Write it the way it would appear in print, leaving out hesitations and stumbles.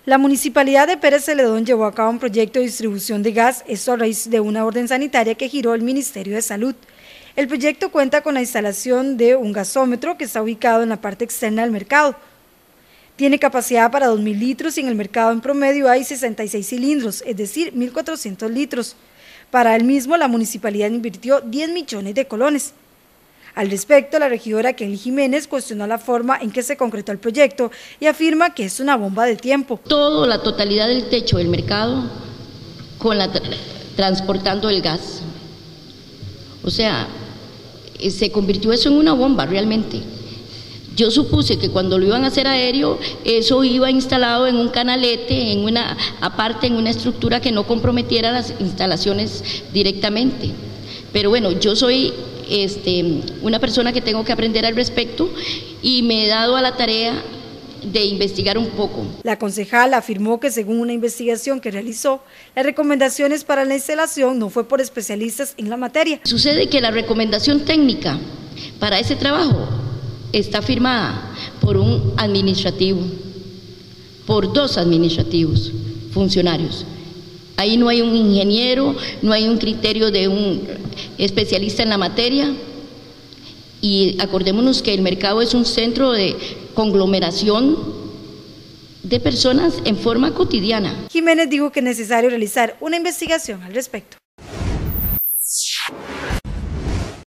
La Municipalidad de Pérez Celedón llevó a cabo un proyecto de distribución de gas, esto a raíz de una orden sanitaria que giró el Ministerio de Salud. El proyecto cuenta con la instalación de un gasómetro que está ubicado en la parte externa del mercado. Tiene capacidad para 2.000 litros y en el mercado en promedio hay 66 cilindros, es decir, 1.400 litros. Para el mismo, la municipalidad invirtió 10 millones de colones. Al respecto, la regidora Kelly Jiménez cuestionó la forma en que se concretó el proyecto y afirma que es una bomba de tiempo. La totalidad del techo del mercado transportando el gas. O sea, se convirtió eso en una bomba realmente. Yo supuse que cuando lo iban a hacer aéreo, eso iba instalado en un canalete, en una estructura que no comprometiera las instalaciones directamente. Pero bueno, yo soy una persona que tengo que aprender al respecto y me he dado a la tarea de investigar un poco. La concejala afirmó que según una investigación que realizó, las recomendaciones para la instalación no fue por especialistas en la materia. Sucede que la recomendación técnica para ese trabajo está firmada por un administrativo, por 2 administrativos funcionarios. Ahí no hay un ingeniero, no hay un criterio de un especialista en la materia, y acordémonos que el mercado es un centro de conglomeración de personas en forma cotidiana. Jiménez dijo que es necesario realizar una investigación al respecto.